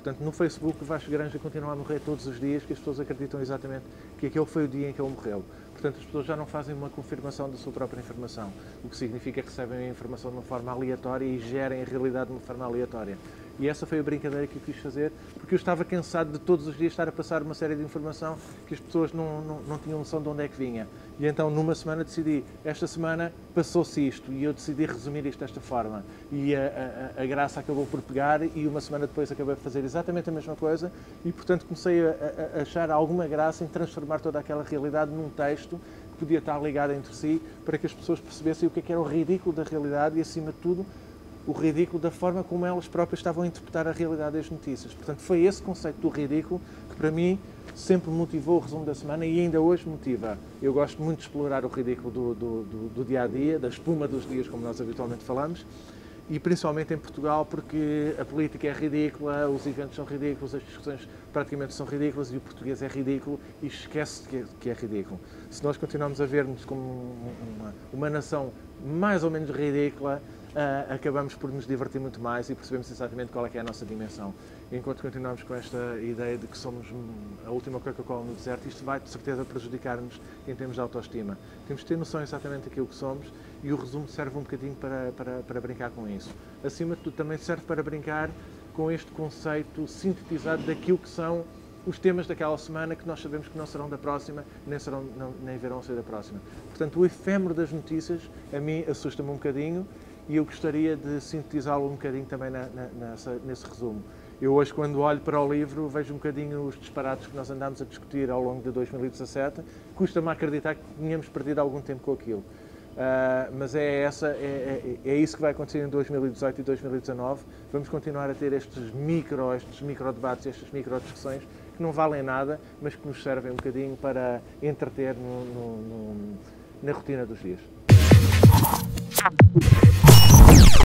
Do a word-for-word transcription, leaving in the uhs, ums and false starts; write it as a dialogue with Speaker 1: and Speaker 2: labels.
Speaker 1: Portanto, no Facebook, o Vasco Granja continua a morrer todos os dias, que as pessoas acreditam exatamente que aquele foi o dia em que ele morreu. Portanto, as pessoas já não fazem uma confirmação da sua própria informação, o que significa que recebem a informação de uma forma aleatória e gerem a realidade de uma forma aleatória. E essa foi a brincadeira que eu quis fazer, porque eu estava cansado de todos os dias estar a passar uma série de informação que as pessoas não, não, não tinham noção de onde é que vinha. E então, numa semana, decidi, esta semana passou-se isto, e eu decidi resumir isto desta forma. E a, a, a graça acabou por pegar, e uma semana depois acabei por fazer exatamente a mesma coisa, e portanto comecei a, a, a achar alguma graça em transformar toda aquela realidade num texto que podia estar ligado entre si, para que as pessoas percebessem o que é que era o ridículo da realidade e, acima de tudo, o ridículo da forma como elas próprias estavam a interpretar a realidade das notícias. Portanto, foi esse conceito do ridículo que, para mim, sempre motivou o resumo da semana e ainda hoje motiva. Eu gosto muito de explorar o ridículo do, do, do, do dia-a-dia, da espuma dos dias, como nós habitualmente falamos, e principalmente em Portugal, porque a política é ridícula, os eventos são ridículos, as discussões praticamente são ridículas e o português é ridículo e esquece que é, que é ridículo. Se nós continuarmos a ver-nos como uma, uma nação mais ou menos ridícula, Uh, acabamos por nos divertir muito mais e percebemos exatamente qual é que é a nossa dimensão. Enquanto continuamos com esta ideia de que somos a última Coca-Cola no deserto, isto vai de certeza prejudicar-nos em termos de autoestima. Temos de ter noção exatamente daquilo que somos e o resumo serve um bocadinho para, para, para brincar com isso. Acima de tudo, também serve para brincar com este conceito sintetizado daquilo que são os temas daquela semana, que nós sabemos que não serão da próxima, nem, serão, não, nem verão ser da próxima. Portanto, o efêmero das notícias, a mim, assusta-me um bocadinho, e eu gostaria de sintetizá-lo um bocadinho também na, na, nessa, nesse resumo. Eu hoje, quando olho para o livro, vejo um bocadinho os disparates que nós andámos a discutir ao longo de dois mil e dezassete. Custa-me acreditar que tínhamos perdido algum tempo com aquilo. Uh, mas é, essa, é, é, é isso que vai acontecer em dois mil e dezoito e dois mil e dezanove. Vamos continuar a ter estes micro, estes micro debates, estas micro discussões que não valem nada, mas que nos servem um bocadinho para entreter no, no, no, na rotina dos dias.